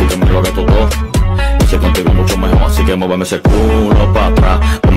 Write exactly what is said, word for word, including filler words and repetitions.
que me lo haga todo. Y si contigo mucho mejor, así que muéveme ese culo pa' atrás.